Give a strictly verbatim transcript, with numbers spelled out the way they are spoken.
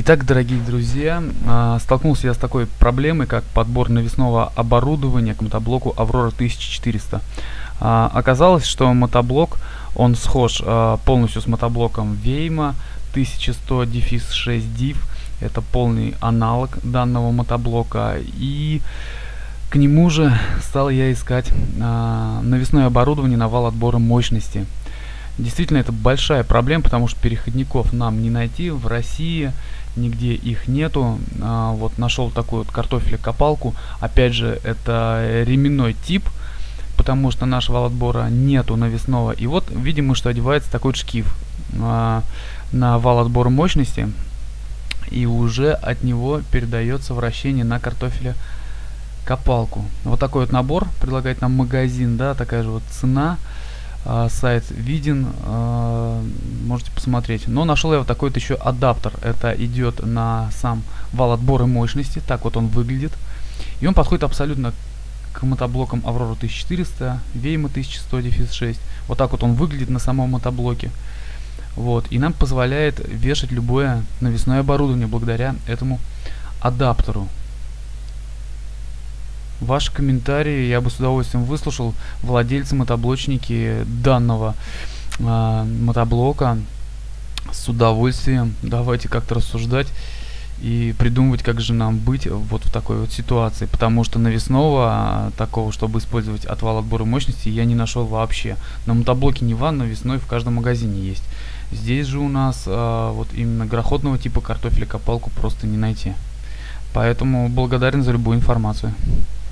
Итак, дорогие друзья, а, столкнулся я с такой проблемой, как подбор навесного оборудования к мотоблоку Аврора тысяча четыреста. А, Оказалось, что мотоблок, он схож а, полностью с мотоблоком Вейма тысяча сто шесть див. Это полный аналог данного мотоблока. И к нему же стал я искать а, навесное оборудование на вал отбора мощности. Действительно, это большая проблема, потому что переходников нам не найти в России, нигде их нету. А, вот нашел такую вот картофелькопалку. Опять же, это ременной тип, потому что нашего вал отбора нету навесного. И вот видим мы, что одевается такой вот шкив а, на вал отбора мощности, и уже от него передается вращение на картофелькопалку. Вот такой вот набор предлагает нам магазин, да, такая же вот цена. Uh, сайт виден, uh, можете посмотреть. Но нашел я вот такой вот еще адаптер. Это идет на сам вал отбора мощности. Так вот он выглядит. И он подходит абсолютно к мотоблокам Аврора тысяча четыреста, Вейма тысяча сто шесть. Вот так вот он выглядит на самом мотоблоке. Вот. И нам позволяет вешать любое навесное оборудование благодаря этому адаптеру. Ваши комментарии я бы с удовольствием выслушал. Владельцы, мотоблочники данного э, мотоблока, с удовольствием давайте как-то рассуждать и придумывать, как же нам быть вот в такой вот ситуации, потому что навесного такого, чтобы использовать от вала отбора мощности, я не нашел вообще. На мотоблоке Ниван навесной в каждом магазине есть. Здесь же у нас э, вот именно грохотного типа картофелькопалку просто не найти. Поэтому благодарен за любую информацию.